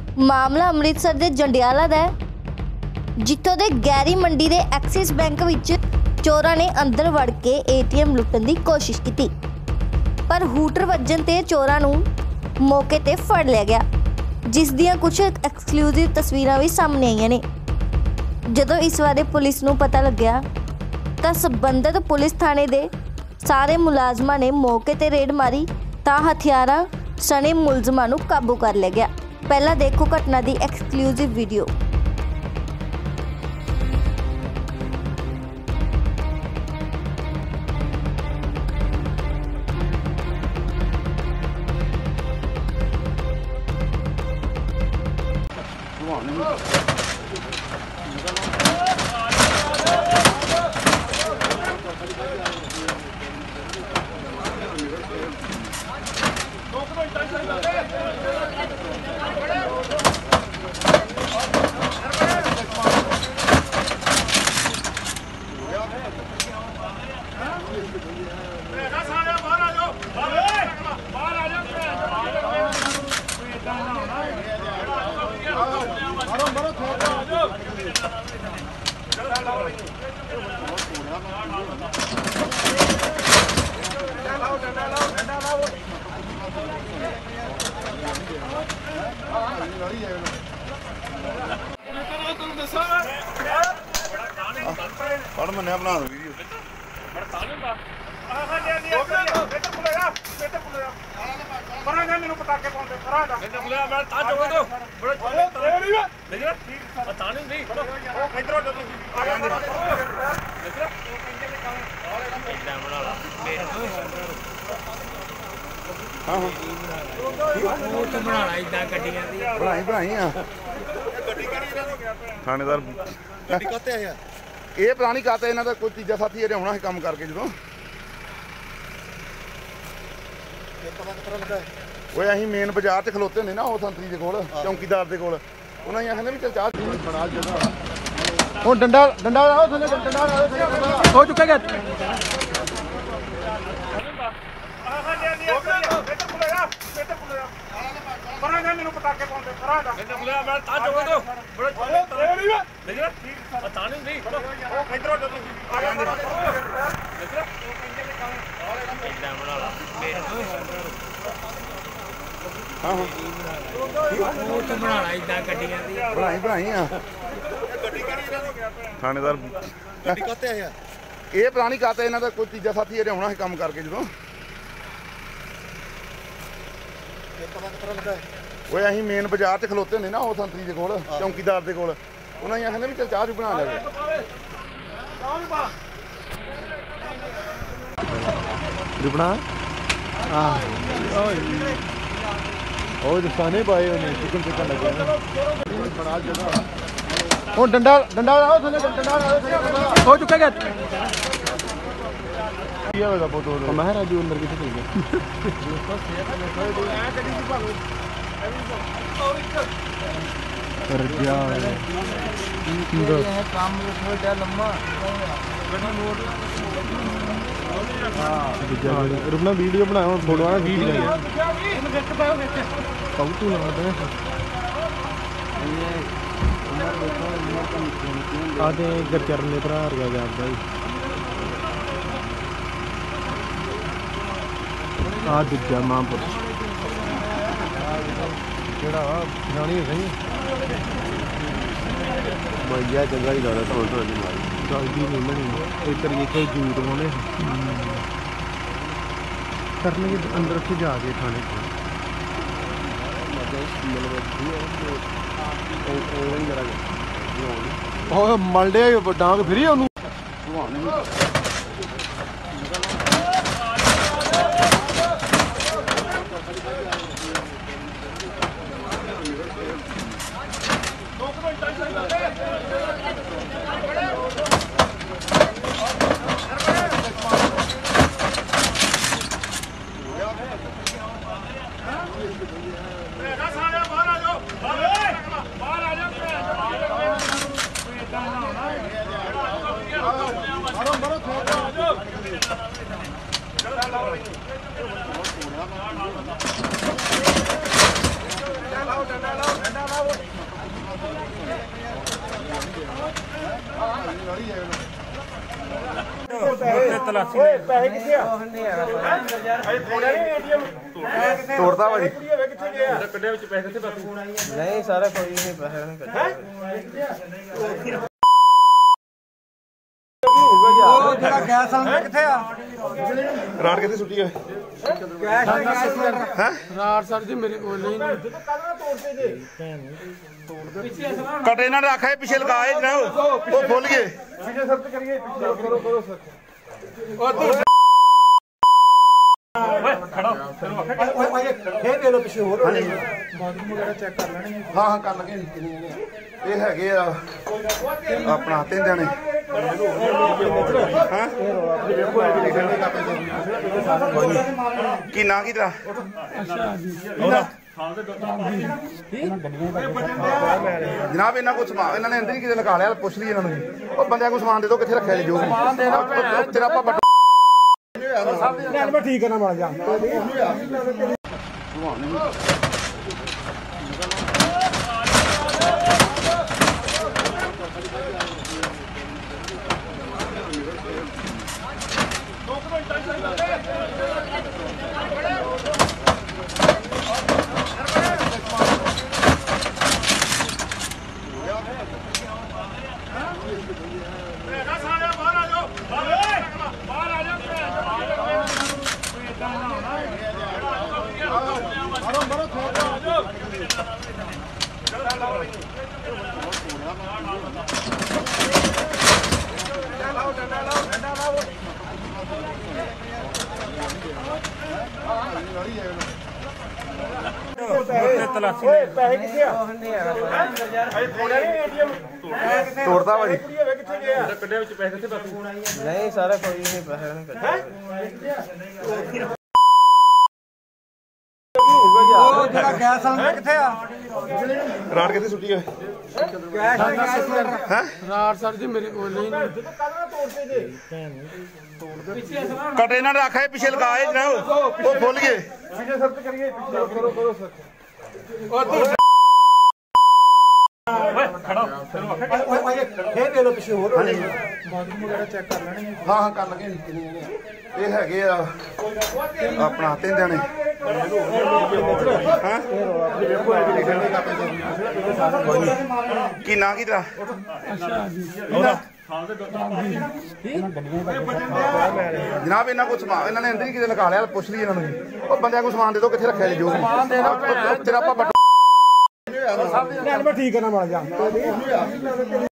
मामला अमृतसर के जंडियाला का है, जिथों के गैरी मंडी के एक्सिस बैंक विच चोरां ने अंदर वड़ के ATM लुट्टण की कोशिश की, पर हूटर वजन ते चोरां नूं मौके ते फड़ लिया गया, जिस दियां कुछ एक्सक्लूसिव तस्वीरां भी सामने आईयां ने। जदों इस बारे पुलिस नूं पता लग्या तां संबंधित पुलिस थाणे दे सारे मुलाजमां ने मौके ते रेड मारी तां हथियारां सने मुलजमां नूं काबू कर लिया गया। पहला देखो घटना की एक्सक्लूसिव वीडियो। पढ़ मन्ने बना दो वीडियो थानेदार ਇਹ ਪਤਾ ਨਹੀਂ ਕਾਤੇ ਇਹਨਾਂ ਦਾ ਕੋਈ ਤੀਜਾ ਸਾਥੀ ਇਹਨੇ ਆਉਣਾ ਸੀ ਕੰਮ ਕਰਕੇ ਜਦੋਂ ਓਏ ਅਸੀਂ ਮੇਨ ਬਾਜ਼ਾਰ 'ਚ ਖਲੋਤੇ ਹੁੰਦੇ ਨਾ ਉਹ ਸੰਤਰੀ ਦੇ ਕੋਲ ਚੌਂਕੀਦਾਰ ਦੇ ਕੋਲ ਉਹਨਾਂ ਹੀ ਆਖਦੇ ਵੀ ਚੱਲ ਚਾਹ ਬੜਾ ਜਗ੍ਹਾ ਹੁਣ ਡੰਡਾ ਲਾਓ ਥੱਲੇ ਡੰਡਾ ਲਾਓ ਹੋ ਚੁੱਕਾ ਗਿਆ ਮੈਨੂੰ ਪਟਾਕੇ ਪਾਉਂਦੇ ਕਰਾਂਗਾ ਮੈਂ ਤਾਂ ਜੋਗਾ ਦੋ ਬੜਾ ਪਤਾ ਨਹੀਂ ਇਧਰੋਂ ਆ ਜਾਂਦੇ ਹਾਂ ਉਹ ਤਾਂ ਬਣਾਣਾ ਇਦਾਂ ਗੱਡੀਆਂ ਦੀ ਬਣਾਈ ਆ ਗੱਡੀ ਕਿਹੜੀ ਇਹਨਾਂ ਨੂੰ ਗਿਆ ਥਾਣੇਦਾਰ ਗੱਡੀ ਕਾਤੇ ਆਇਆ ਇਹ ਪਤਾ ਨਹੀਂ ਕਾਤੇ ਇਹਨਾਂ ਦਾ ਕੋਈ ਤੀਜਾ ਸਾਥੀ ਇਹਨੇ ਆਉਣਾ ਸੀ ਕੰਮ ਕਰਕੇ ਜਦੋਂ ਓਏ ਅਸੀਂ ਮੇਨ ਬਾਜ਼ਾਰ 'ਚ ਖਲੋਤੇ ਹੁੰਦੇ ਨਾ ਉਹ ਸੰਤਰੀ ਦੇ ਕੋਲ ਚੌਂਕੀਦਾਰ ਦੇ ਕੋਲ ਉਹਨਾਂ ਹੀ ਆਖਦੇ ਵੀ ਚੱਲ ਚਾਹ ਬਣਾ ਲੈ ਬਣਾ ਉਹ ਦਸਾਨੇ ਪਾਏ ਉਹਨੇ ਚਿਕਨ ਲੱਗਿਆ ਬੜਾ ਜਗ੍ਹਾ ਹੁਣ ਡੰਡਾ ਲਾਓ ਥੱਲੇ ਡੰਡਾ ਲਾਓ ਹੋ ਚੁੱਕਾ ਗਿਆ ਕੀ ਹੋਇਆ ਬੋਤੋ ਮੈਂ ਰਾਜੂ ਅੰਦਰ ਕਿੱਥੇ ਚਲ ਗਿਆ कर दिया है काम में थोड़ा लम्बा रुकना वीडियो बनाओ फोटो वीडियो तू आते गरचरण ने भरा रहा जाता आ दूजा महापुरुष सही भैया चंगा ही लगा थोड़ी थोड़ी मारी चलती नहीं बनी एक तरीके जूट होने करने के अंदर से जाके थाने मलडे डांग फिरी चलो ਪੈਸੇ ਕਿੱਥੇ ਆ ਤੋੜਦਾ ਭਾਜੀ ਕਿੱਥੇ ਗਿਆ ਕੱਢਿਆ ਵਿੱਚ ਪੈਸੇ ਕਿੱਥੇ ਬਾਪੂ? ਨਹੀਂ ਸਾਰਾ ਕੋਈ ਨਹੀਂ ਪੈਸੇ ਨਹੀਂ ਉਹ ਜਿਹੜਾ ਗੈਸ ਵਾਲਾ ਕਿੱਥੇ ਆ ਰਾੜ ਕਿੱਥੇ ਸੁੱਟੀ ਹੋਏ ਹੈ ਰਾੜ ਸਰ ਜੀ ਮੇਰੇ ਕੋਲ ਨਹੀਂ ਕਟੇ ਇਹਨਾਂ ਨੇ ਆਖਿਆ ਪਿੱਛੇ ਲਗਾਏ ਜਨਾਬ ਉਹ ਭੁੱਲ ਗਏ ਪਿੱਛੇ ਸਰ ਤੇ ਕਰੀਏ ਕਰੋ ਸਰ ਫੇਰ ਦੇ ਲੋ ਪਿੱਛੇ ਹੋਰ ਬਾਥਰੂਮ ਵਗੈਰਾ ਚੈੱਕ ਕਰ ਲੈਣਗੇ ਹਾਂ ਹਾਂ ਕਰ ਲਗੇ ਇਹ ਹੈਗੇ ਆ ਆਪਣਾ 3 ਜਣੇ ਹਾਂ ਕੀ ਨਾਂ ਕੀ ਤੇਰਾ ਜਨਾਬ ਇਹਨਾਂ ਕੋਲ ਸਮਾਨ ਇਹਨਾਂ ਨੇ ਅੰਦਰ ਹੀ ਕਿਤੇ ਲਗਾ ਲਿਆ ਪੁੱਛ ਲਈ ਇਹਨਾਂ ਨੂੰ ਉਹ ਬੰਦਿਆਂ ਕੋਲ ਸਮਾਨ ਦੇ ਦਿਓ ਕਿੱਥੇ ਰੱਖਿਆ ਜੀ ਜੋ ਤੇਰਾ ਆਪਾਂ ਮੈਂ ਠੀਕ ਕਰਨਾ ਮਾੜਾ ਜਾ ਪੈਸੇ ਕਿੱਥੇ ਆ ਤੋੜਦਾ ਭਾਜੀ ਕਿੱਥੇ ਗਿਆ ਕੱਢਿਆ ਵਿੱਚ ਪੈਸੇ ਕਿੱਥੇ ਬਾਪੂ? ਨਹੀਂ ਸਾਰਾ ਕੋਈ ਨਹੀਂ ਪੈਸੇ ਨਹੀਂ ਉਹ ਜਿਹੜਾ ਗੈਸ ਵਾਲਾ ਕਿੱਥੇ ਆ ਰਾੜ ਕਿੱਥੇ ਸੁੱਟੀ ਹੋਏ ਹੈ ਰਾੜ ਸਰ ਜੀ ਮੇਰੇ ਕੋਲ ਨਹੀਂ ਕਟੇ ਇਹਨਾਂ ਨੇ ਆਖਿਆ ਪਿੱਛੇ ਲਗਾਏ ਜਨਾਬ ਉਹ ਭੁੱਲ ਗਏ ਪਿੱਛੇ ਸਰ ਤੇ ਕਰੀਏ ਕਰੋ ਸਰ ਫੇਰ ਦੇ ਲੋ ਪਿੱਛੇ ਹੋਰ ਬਾਥਰੂਮ ਵਗੈਰਾ ਚੈੱਕ ਕਰ ਲੈਣਗੇ ਹਾਂ ਹਾਂ ਕਰ ਲਗੇ ਇਹ ਹੈਗੇ ਆ ਆਪਣਾ 3 ਜਣੇ ਹਾਂ ਕੀ ਨਾਂ ਕੀ ਤੇਰਾ ਜਨਾਬ ਇਹਨਾਂ ਕੋਲ ਸਮਾਨ ਇਹਨਾਂ ਨੇ ਅੰਦਰ ਹੀ ਕਿਤੇ ਲਗਾ ਲਿਆ ਪੁੱਛ ਲਈ ਇਹਨਾਂ ਨੂੰ ਉਹ ਬੰਦਿਆਂ ਕੋਲ ਸਮਾਨ ਦੇ ਦਿਓ ਕਿੱਥੇ ਰੱਖਿਆ ਜੀ ਜੋ ਤੇਰਾ ਆਪਾਂ ਮੈਂ ਠੀਕ ਕਰਨਾ ਮਾੜਾ ਜਾ